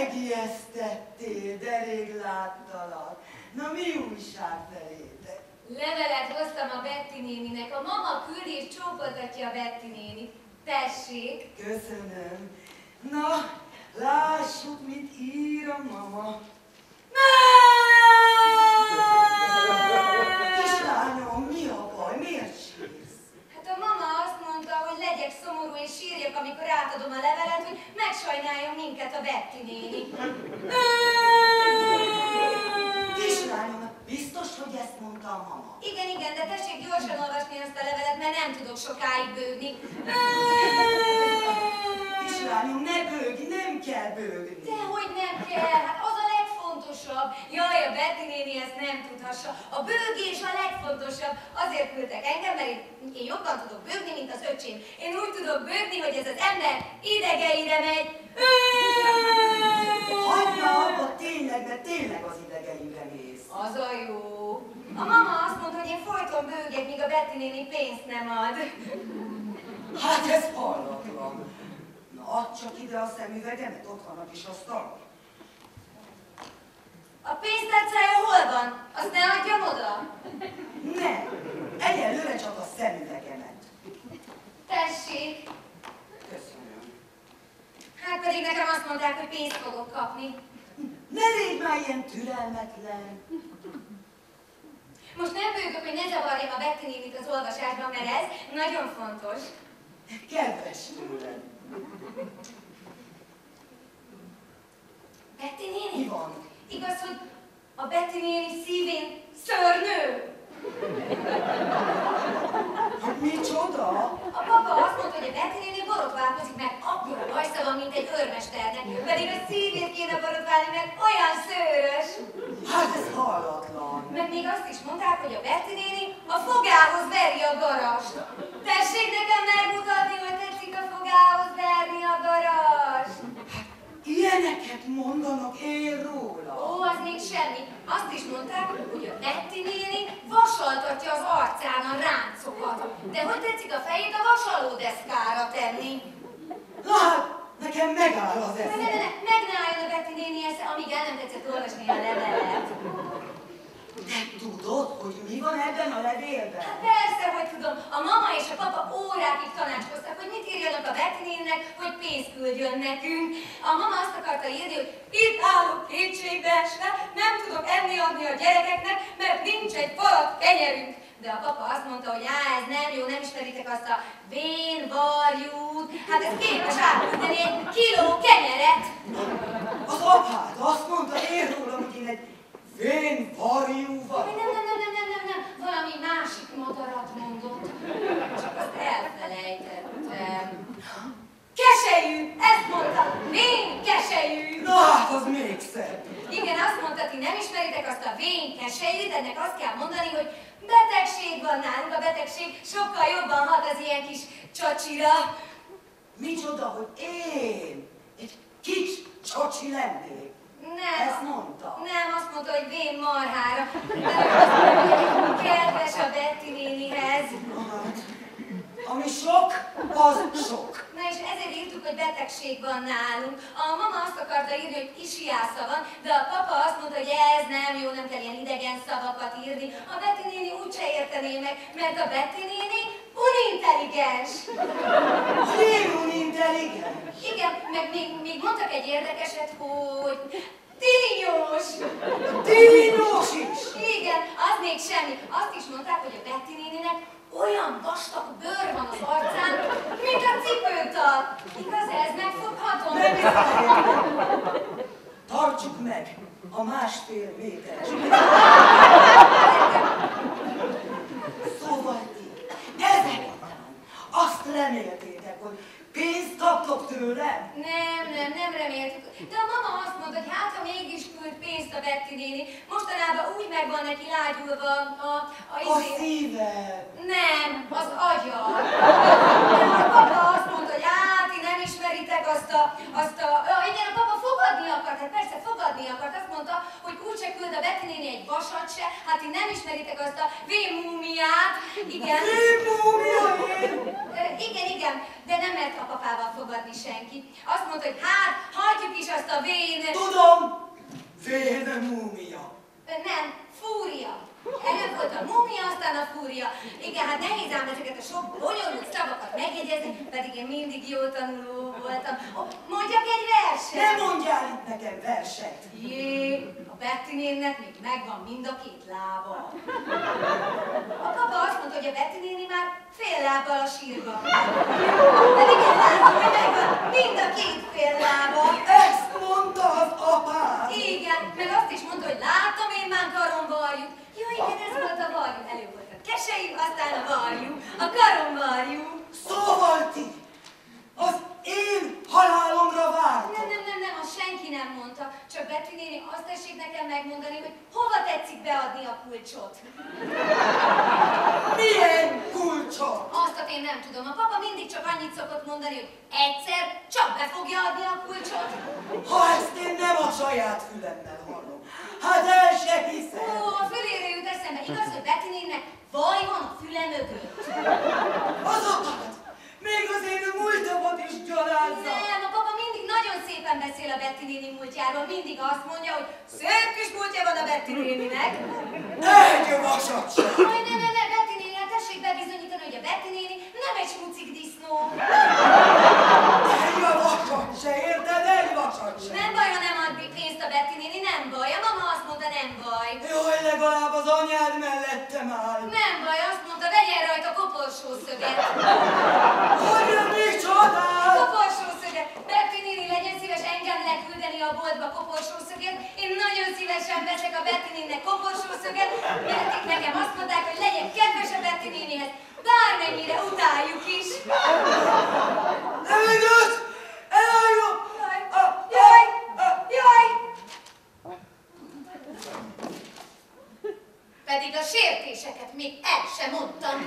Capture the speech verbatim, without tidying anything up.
Megijesztettél, de rég láttalak. Na mi újság felétek? Levelet hoztam a Betty néninek. A mama küldi és csókoltatja a Betty nénit. Tessék. Köszönöm. Na, lássuk, mit ír a mama. Kislányom, mi a baj? Miért sírsz? Hát a mama azt mondta, hogy legyek szomorú és sírjak, amikor átadom a levelet, hogy megsajnáljon minket a Betty néni. Kislányom, biztos, hogy ezt mondta a mama? Igen, igen, de tessék gyorsan olvasni azt a levelet, mert nem tudok sokáig bőgni. Kislányom, ne bőgj, nem kell bőgni. Dehogy nem kell, hát az a legfontosabb. Jaj, a Betty néni ezt nem tudhassa. A bőgés a legfontosabb. Azért küldtek engem, mert én, én jobban tudok bőgni, mint az öcsém. Én úgy tudok bőgni, hogy ez az ember idegeire megy. Hagyd már abba, tényleg, mert tényleg az idegeimre mész. Az a jó. A mama azt mondta, hogy én folyton bőgek, míg a Betty néni pénzt nem ad. Hát ez hallatlan. Na, add csak ide a szemüvegemet, ott van a kis asztal. A pénztárcája hol van? Azt ne adjam oda? Nem, egyelőre csak a szemüvegemet. Tessék. Köszönöm. Hát pedig nekem azt mondták, hogy pénzt fogok kapni. Ne légy már ilyen türelmetlen. Most nem bőgök, hogy ne zavarjam a Betty nénit az olvasásban, mert ez nagyon fontos. Kedves tőled. Betty néni? Mi van? Igaz, hogy a Betty néni szívén szörnő? Hát micsoda? A papa azt mondta, hogy a Betty néni borotválkozik, meg akkora bajsza van, mint egy őrmesternek. Pedig a szívét kéne borotválni, mert olyan szőrös. Hát ez hallatlan. Meg még azt is mondták, hogy a Betty néni a fogához veri a garast. Tessék nekem megmutatni, hogy tetszik a fogához verni a garast. Ilyeneket mondanak én róla. Ó, az még semmi. Azt is mondták, hogy a Betty néni vasaltatja az arcán a ráncokat. De hogy tetszik a fejét a vasalódeszkára tenni? Na hát, nekem megáll az Ne, ne, ne, eszem. ne, meg ne álljon a Betty néni esze, amíg el nem tetszett olvasni a levelet. Te tudod, hogy mi van ebben a levélben? Hát persze, hogy tudom. A mama és a papa órákig tanácskoztak, hogy mit írjanak a Betty néninek, hogy pénzt küldjön nekünk. A mama azt akarta írni, hogy itt állok kétségbeesve, nem tudok enni adni a gyerekeknek, mert nincs egy falat kenyerünk. De a papa azt mondta, hogy á, ez nem jó, nem ismeritek azt a vén varjút. Hát ez képes átküldeni egy kiló kenyeret. Az apád azt mondta én rólam, hogy én egy vén varjú vagyok. Nem, nem, nem, nem, nem, nem, nem, valami másik madarat mondott. Csak azt elfelejtettem. Keselyű, ezt mondta, vén keselyű. Na hát, az még szebb. Igen, azt mondta, ti nem ismeritek azt a vén keselyűt, ennek azt kell mondani, hogy betegség van nálunk, a betegség sokkal jobban hat az ilyen kis csacsira. Micsoda, hogy én egy kis csacsi lennék. Nem. Ezt mondta. Nem, azt mondta, hogy vén marhára. De azt mondta, hogy kedves a Betty nénihez. Hát, ami sok, az sok. Na és ezért írtuk, hogy betegség van nálunk. A mama azt akarta írni, hogy isiásza van, de a papa azt mondta, hogy ez nem jó, nem kell ilyen idegen szavakat írni. A Betty néni úgyse értené meg, mert a Betty néni unintelligens. Én unintelligens. Igen, meg még, még mondtak egy érdekeset, hogy tényos. Tényos is. Igen, az még semmi. Azt is mondták, hogy a Betty néninek olyan vastag bőr van az arcán, mint a cipőtal. Igaz ez? Megfoghatom? Tartsuk meg a másfél méteres. Szóval ti ezek után azt reméltétek, hogy pénzt kaptok tőlem? Nem, nem, nem reméltük. De a mama azt mondta, hogy hát, ha mégis küld pénzt a Betty néni, mostanában úgy meg van neki lágyulva a... A, A izé... szíve. Nem, az agya. De a papa azt mondta, hogy hát, ti nem ismeritek azt a... Azt a... Ja, igen, a papa fogadni akart, hát persze fogadni akart. Azt mondta, hogy úgyse küld a Betty néni egy vasat se, hát ti nem ismeritek azt a vémúmiát. Igen. Vémúmia én? Igen, igen. igen, de nem mert a papával fogadni senki. Azt mondta, hogy hát, hagyjuk is azt a vén... Tudom! Vén múmia. Nem, fúria. Előbb volt a múmia, aztán a fúria. Igen, hát nehéz ám ezeket a sok bonyolult szavakat megjegyezni, pedig én mindig jó tanuló voltam. Oh, mondjak egy verset? Nem mondjál itt nekem verset! Jé, a Betty nénnek még megvan mind a két lába. A papa azt mondta, hogy a Betty néni már fél lábbal a sírba. Pedig én látom, hogy megvan mind a két fél lába. Ezt mondta az apád! Igen, meg azt is mondta, hogy látom én már karomvarjú. Jó, igen, ez volt a varjú. Előbb volt a keselyű, aztán a varjú. A karomvarjú. Szóval ti az én halálomra vártok! Nem, nem, nem, nem, azt senki nem mondta. Csak Betty néni azt tessék nekem megmondani, hogy hova tetszik beadni a kulcsot. Milyen kulcsot? Azt én nem tudom. A papa mindig csak annyit szokott mondani, hogy egyszer csak be fogja adni a kulcsot. Ha ezt én nem a saját fülemmel hallom, hát el se hiszem! Ó, a fülére jut eszembe. Igaz, hogy Betty néninek vaj van a füle mögött? Az apád! Még az én múltamat is gyalázza! Nem, a papa mindig nagyon szépen beszél a Betty néni múltjáról. Mindig azt mondja, hogy szép kis múltja van a Betty néninek. Egy vasat sem! Aj, ne, ne, ne, Betty néni, hát tessék bebizonyítani, hogy a Betty néni nem egy smucik disznó. Egy vasat se, érted? Egy vasat se! Nem baj, ha nem ad pénzt a Betty néni, nem baj. A mama azt mondta, nem baj. Jaj, legalább az anyád mellettem áll! Nem baj, azt mondta, vegyen rajta koporsószöget. Hogy micsodál? Koporsószöget! Betty néni, legyen szíves engem leküldeni a boltba koporsószöget. Én nagyon szívesen veszek a Betty néninek koporsószöget, mert itt nekem azt mondták, hogy legyek kedves a Betty nénihez, bármennyire utáljuk is. Levegőt! Elálljon! Jaj! Jaj! Jaj! Pedig a sértéseket még el sem mondtam.